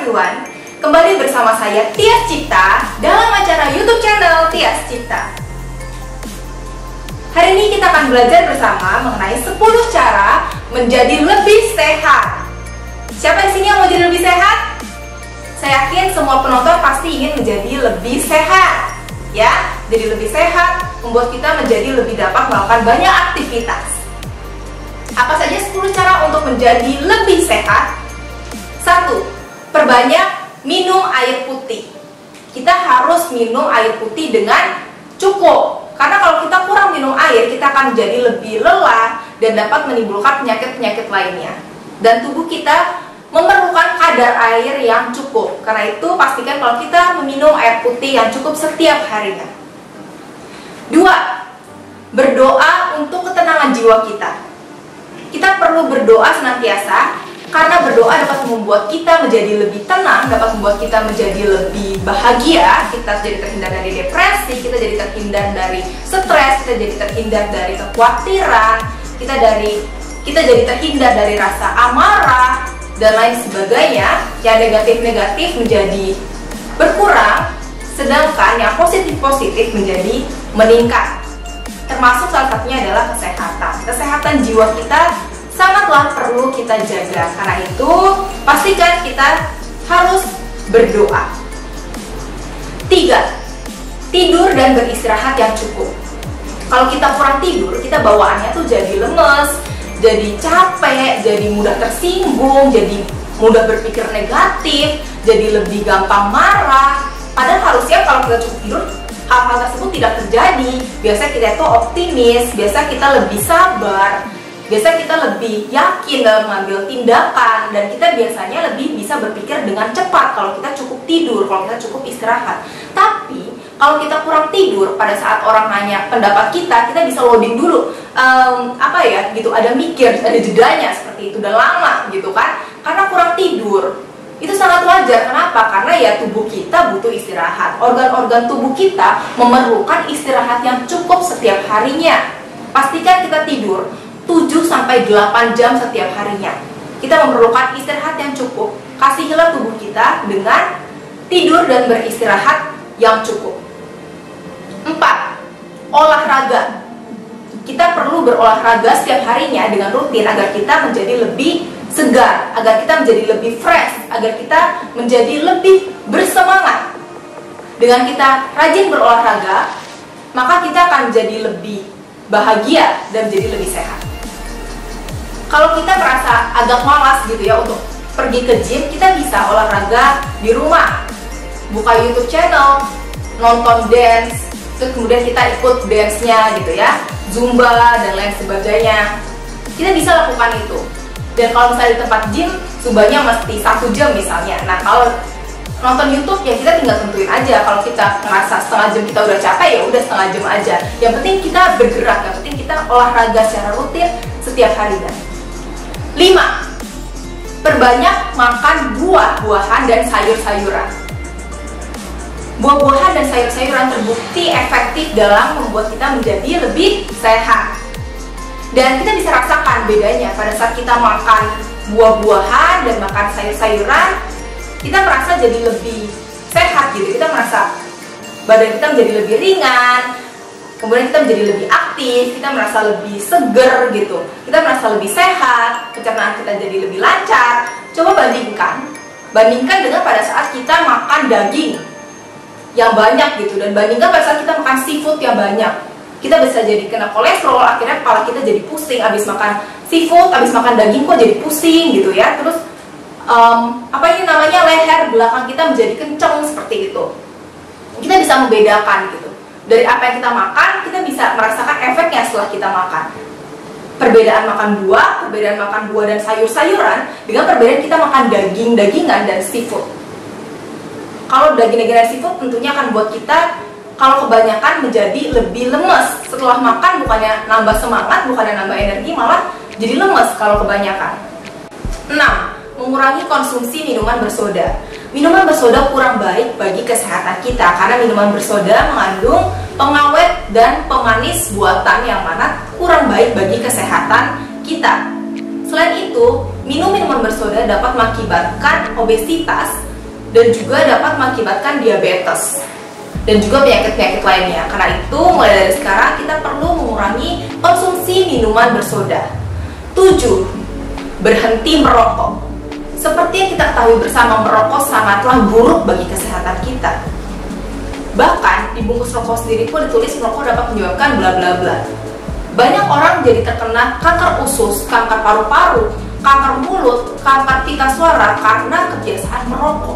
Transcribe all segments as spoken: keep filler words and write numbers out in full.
everyone, kembali bersama saya Tias Cipta dalam acara YouTube channel Tias Cipta. Hari ini kita akan belajar bersama mengenai sepuluh cara menjadi lebih sehat. Siapa di sini yang mau jadi lebih sehat? Saya yakin semua penonton pasti ingin menjadi lebih sehat. Ya, jadi lebih sehat membuat kita menjadi lebih dapat melakukan banyak aktivitas. Apa saja sepuluh cara untuk menjadi lebih sehat? Satu, perbanyak minum air putih. Kita harus minum air putih dengan cukup. Karena kalau kita kurang minum air, kita akan menjadi lebih lelah dan dapat menimbulkan penyakit-penyakit lainnya. Dan tubuh kita memerlukan kadar air yang cukup. Karena itu pastikan kalau kita meminum air putih yang cukup setiap harinya. Dua, berdoa untuk ketenangan jiwa kita. Kita perlu berdoa senantiasa. Karena berdoa dapat membuat kita menjadi lebih tenang, dapat membuat kita menjadi lebih bahagia, kita jadi terhindar dari depresi, kita jadi terhindar dari stres, kita jadi terhindar dari kekhawatiran, kita dari kita jadi terhindar dari rasa amarah dan lain sebagainya. Yang negatif-negatif menjadi berkurang, sedangkan yang positif-positif menjadi meningkat. Termasuk salah satunya adalah kesehatan. Kesehatan jiwa kita sangatlah perlu kita jaga. Karena itu, pastikan kita harus berdoa. Tiga, tidur dan beristirahat yang cukup. Kalau kita kurang tidur, kita bawaannya tuh jadi lemes, jadi capek, jadi mudah tersinggung, jadi mudah berpikir negatif, jadi lebih gampang marah. Padahal harusnya kalau kita cukup tidur, hal-hal tersebut tidak terjadi. Biasa kita itu optimis, biasa kita lebih sabar, biasa kita lebih yakin dalam mengambil tindakan, dan kita biasanya lebih bisa berpikir dengan cepat kalau kita cukup tidur, kalau kita cukup istirahat. Tapi kalau kita kurang tidur, pada saat orang nanya pendapat kita, kita bisa loading dulu, um, apa ya gitu, ada mikir, ada jedanya seperti itu, dan lama gitu kan, karena kurang tidur. Itu sangat wajar. Kenapa? Karena ya tubuh kita butuh istirahat. Organ-organ tubuh kita memerlukan istirahat yang cukup setiap harinya. Pastikan kita tidur tujuh sampai delapan jam setiap harinya. Kita memerlukan istirahat yang cukup. Kasihilah tubuh kita dengan tidur dan beristirahat yang cukup. Empat, olahraga. Kita perlu berolahraga setiap harinya dengan rutin agar kita menjadi lebih segar, agar kita menjadi lebih fresh, agar kita menjadi lebih bersemangat. Dengan kita rajin berolahraga, maka kita akan menjadi lebih bahagia dan menjadi lebih sehat. Kalau kita merasa agak malas gitu ya untuk pergi ke gym, kita bisa olahraga di rumah. Buka YouTube channel, nonton dance, terus kemudian kita ikut dance-nya gitu ya, Zumba dan lain sebagainya. Kita bisa lakukan itu. Dan kalau misalnya di tempat gym, Zumbanya mesti satu jam misalnya. Nah, kalau nonton YouTube ya kita tinggal tentuin aja. Kalau kita ngerasa setengah jam kita udah capek, ya udah setengah jam aja. Yang penting kita bergerak, yang penting kita olahraga secara rutin setiap harinya. Lima, perbanyak makan buah-buahan dan sayur-sayuran. Buah-buahan dan sayur-sayuran terbukti efektif dalam membuat kita menjadi lebih sehat. Dan kita bisa rasakan bedanya pada saat kita makan buah-buahan dan makan sayur-sayuran, kita merasa jadi lebih sehat gitu. Kita merasa badan kita menjadi lebih ringan, kemudian kita menjadi lebih aktif, kita merasa lebih seger gitu. Kita merasa lebih sehat, pencernaan kita jadi lebih lancar. Coba bandingkan, bandingkan dengan pada saat kita makan daging yang banyak gitu, dan bandingkan pada saat kita makan seafood yang banyak. Kita bisa jadi kena kolesterol, akhirnya kepala kita jadi pusing abis makan seafood, abis makan daging kok jadi pusing gitu ya. Terus um, apa ini namanya, leher belakang kita menjadi kenceng seperti itu. Kita bisa membedakan gitu. Dari apa yang kita makan, kita bisa merasakan efeknya setelah kita makan. Perbedaan makan buah, perbedaan makan buah dan sayur-sayuran dengan perbedaan kita makan daging-dagingan dan seafood. Kalau daging-dagingan dan seafood tentunya akan buat kita, kalau kebanyakan, menjadi lebih lemes. Setelah makan bukannya nambah semangat, bukannya nambah energi, malah jadi lemes kalau kebanyakan. Enam, mengurangi konsumsi minuman bersoda. Minuman bersoda kurang baik bagi kesehatan kita karena minuman bersoda mengandung pengawet dan pemanis buatan yang mana kurang baik bagi kesehatan kita. Selain itu, minum minuman bersoda dapat mengakibatkan obesitas dan juga dapat mengakibatkan diabetes dan juga penyakit-penyakit lainnya. Karena itu, mulai dari sekarang kita perlu mengurangi konsumsi minuman bersoda. Tujuh, berhenti merokok. Seperti yang kita ketahui bersama, merokok sangatlah buruk bagi kesehatan kita. Bahkan di bungkus rokok sendiri pun ditulis merokok dapat menyebabkan bla bla bla. Banyak orang jadi terkena kanker usus, kanker paru-paru, kanker mulut, kanker pita suara karena kebiasaan merokok.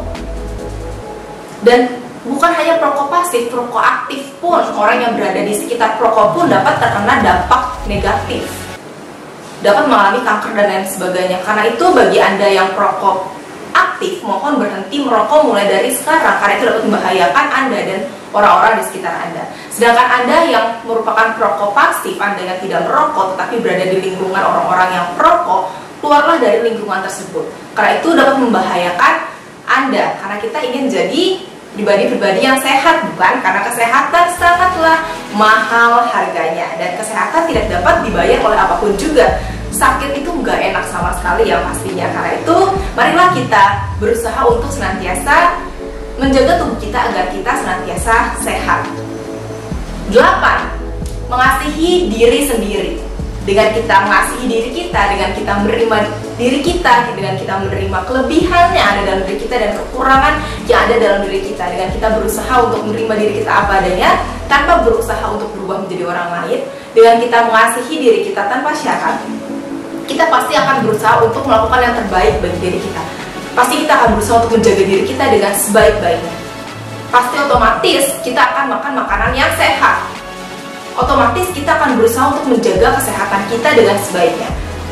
Dan bukan hanya perokok pasif, perokok aktif pun, orang yang berada di sekitar perokok pun dapat terkena dampak negatif, dapat mengalami kanker dan lain sebagainya. Karena itu, bagi Anda yang perokok aktif, mohon berhenti merokok mulai dari sekarang, karena itu dapat membahayakan Anda dan orang-orang di sekitar Anda. Sedangkan Anda yang merupakan perokok pasif, Anda yang tidak merokok tetapi berada di lingkungan orang-orang yang perokok, keluarlah dari lingkungan tersebut, karena itu dapat membahayakan Anda. Karena kita ingin jadi pribadi-pribadi yang sehat, bukan? Karena kesehatan sangatlah mahal harganya, dan kesehatan tidak dapat dibayar oleh apapun juga. Sakit itu nggak enak sama sekali ya pastinya. Karena itu, marilah kita berusaha untuk senantiasa menjaga tubuh kita agar kita senantiasa sehat. Delapan, mengasihi diri sendiri. Dengan kita mengasihi diri kita, dengan kita menerima diri kita, dengan kita menerima kelebihan yang ada dalam diri kita dan kekurangan yang ada dalam diri kita, dengan kita berusaha untuk menerima diri kita apa adanya tanpa berusaha untuk berubah menjadi orang lain, dengan kita mengasihi diri kita tanpa syarat, kita pasti akan berusaha untuk melakukan yang terbaik bagi diri kita. Pasti kita akan berusaha untuk menjaga diri kita dengan sebaik-baiknya. Pasti otomatis kita akan makan makanan yang sehat. Otomatis kita akan berusaha untuk menjaga kesehatan kita dengan sebaiknya.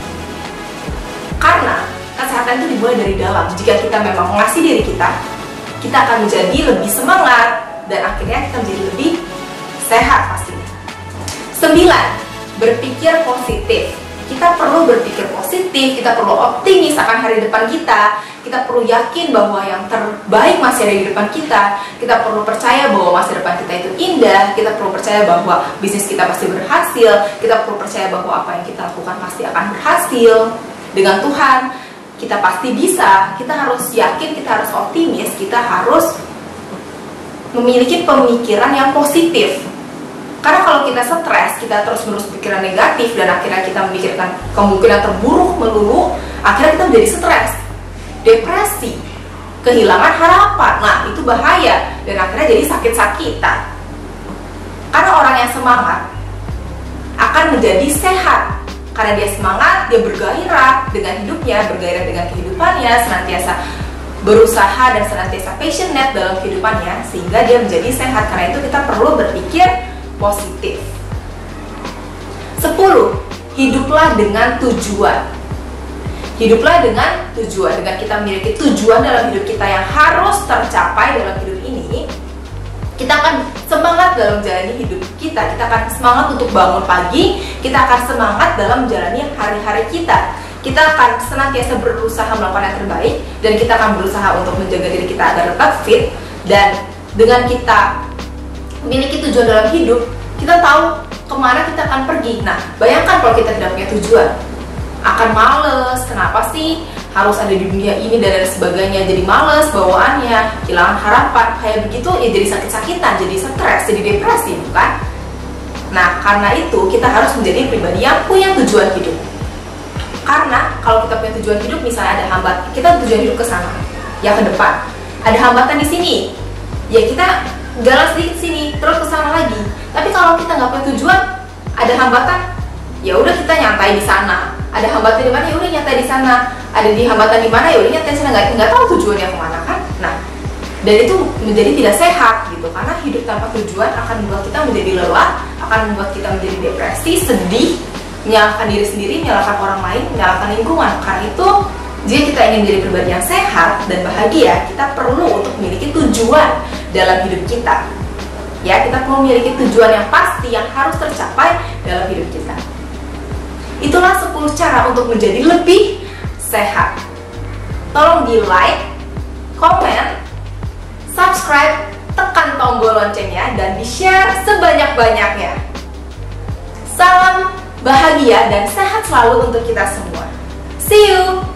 Karena kesehatan itu dimulai dari dalam. Jika kita memang mengasihi diri kita, kita akan menjadi lebih semangat dan akhirnya kita menjadi lebih sehat pastinya. Sembilan, berpikir positif. Kita perlu berpikir positif, kita perlu optimis akan hari depan kita, kita perlu yakin bahwa yang terbaik masih ada di depan kita, kita perlu percaya bahwa masa depan kita itu indah, kita perlu percaya bahwa bisnis kita pasti berhasil, kita perlu percaya bahwa apa yang kita lakukan pasti akan berhasil. Dengan Tuhan, kita pasti bisa. Kita harus yakin, kita harus optimis, kita harus memiliki pemikiran yang positif. Karena kalau kita stres, kita terus menerus pikiran negatif dan akhirnya kita memikirkan kemungkinan terburuk melulu, akhirnya kita menjadi stres, depresi, kehilangan harapan. Nah, itu bahaya dan akhirnya jadi sakit-sakitan. Karena orang yang semangat akan menjadi sehat. Karena dia semangat, dia bergairah dengan hidupnya, bergairah dengan kehidupannya, senantiasa berusaha dan senantiasa passionate dalam kehidupannya, sehingga dia menjadi sehat. Karena itu kita perlu berpikir positif. Sepuluh, hiduplah dengan tujuan. Hiduplah dengan tujuan. Dengan kita memiliki tujuan dalam hidup kita yang harus tercapai dalam hidup ini, kita akan semangat dalam menjalani hidup kita. Kita akan semangat untuk bangun pagi. Kita akan semangat dalam menjalani hari-hari kita. Kita akan senantiasa berusaha melakukan yang terbaik, dan kita akan berusaha untuk menjaga diri kita agar tetap fit. Dan dengan kita memiliki tujuan dalam hidup, kita tahu kemana kita akan pergi. Nah, bayangkan kalau kita tidak punya tujuan, akan males. Kenapa sih harus ada di dunia ini dan lain sebagainya? Jadi males bawaannya, kehilangan harapan. Kayak begitu ya jadi sakit-sakitan, jadi stres, jadi depresi, bukan? Nah, karena itu kita harus menjadi pribadi yang punya tujuan hidup. Karena kalau kita punya tujuan hidup, misalnya ada hambat, kita tujuan hidup ke sana, ya ke depan. Ada hambatan di sini, ya kita jalan sedikit sini, terus ke sana lagi. Tapi kalau kita nggak punya tujuan, ada hambatan, ya udah kita nyantai di sana. Ada hambatan di mana, ya udah nyantai di sana. Ada di hambatan di mana, ya udah nyantai di sana. Nggak nggak tahu tujuannya kemana kan? Nah, dan itu menjadi tidak sehat gitu. Karena hidup tanpa tujuan akan membuat kita menjadi lelah, akan membuat kita menjadi depresi, sedih, menyalahkan diri sendiri, menyalahkan orang lain, menyalahkan lingkungan. Karena itu, jika kita ingin menjadi pribadi yang sehat dan bahagia, kita perlu untuk memiliki tujuan dalam hidup kita. Ya, kita perlu memiliki tujuan yang pasti yang harus tercapai dalam hidup kita. Itulah sepuluh cara untuk menjadi lebih sehat. Tolong di like, komen, subscribe, tekan tombol loncengnya, dan di share sebanyak-banyaknya. Salam bahagia dan sehat selalu untuk kita semua. See you!